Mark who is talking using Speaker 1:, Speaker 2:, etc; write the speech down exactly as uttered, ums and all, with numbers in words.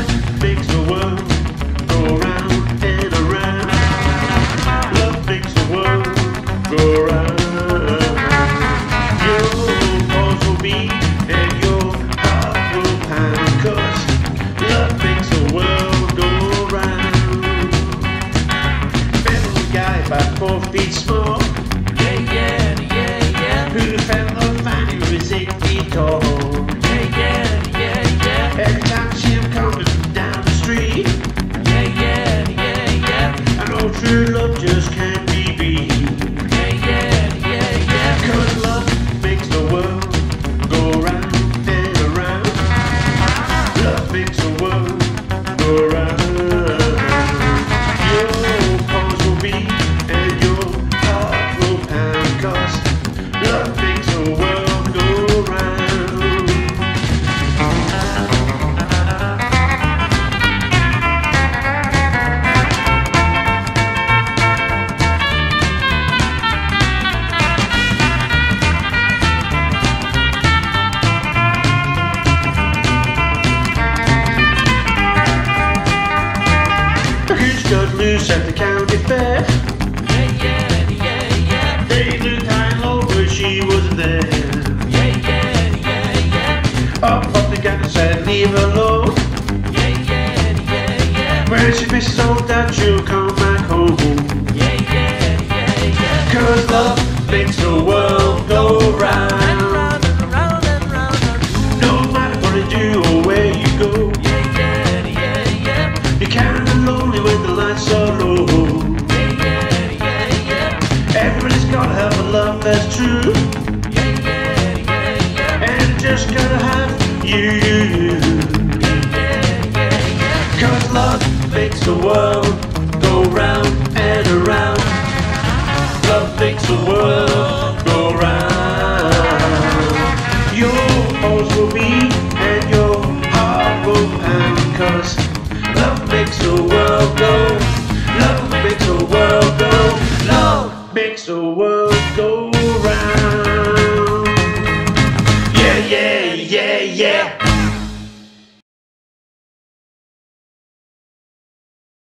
Speaker 1: makes the world go round and around. Love makes the world go round. Your pulse will beat and your heart will pound, 'cause love makes the world go round. Remember a guy about four feet small?
Speaker 2: Yeah, yeah, yeah, yeah.
Speaker 1: Who felt the fan he was eight feet tall?
Speaker 2: Yeah, yeah, yeah, yeah.
Speaker 1: Every time I see him coming down the street,
Speaker 2: Yeah, yeah, yeah, yeah.
Speaker 1: I know true love just can't be beat.
Speaker 2: Yeah, yeah, yeah, yeah.
Speaker 1: 'Cause love makes the world go round and around. Love makes the world go round. Your pulse will beat and your heart will pound, 'cause love makes the world go round. Who's got loose at the county fair?
Speaker 2: Yeah, yeah, yeah, yeah.
Speaker 1: They looked high and low, but she wasn't there.
Speaker 2: Yeah, yeah, yeah, yeah.
Speaker 1: Up, up the gun and said, leave her alone.
Speaker 2: Yeah, yeah, yeah, yeah.
Speaker 1: When she misses all that, she'll come back home.
Speaker 2: Yeah, yeah, yeah, yeah.
Speaker 1: 'Cause love makes the world go round.
Speaker 2: And round and round and round and
Speaker 1: No matter what you do or where you go,
Speaker 2: yeah, yeah, yeah, yeah.
Speaker 1: you're kinda lonely when the lights are low.
Speaker 2: Yeah, yeah, yeah, yeah.
Speaker 1: Everybody's gotta have a love that's true,
Speaker 2: Yeah, yeah, yeah, yeah.
Speaker 1: and you just gotta have you, you, you.
Speaker 2: Yeah, yeah, yeah.
Speaker 1: 'Cause love makes the world go round and around. Love makes the world go round. Your pulse will beat and your heart will pound, 'cause love makes the world go. Love makes the world go. Love makes the world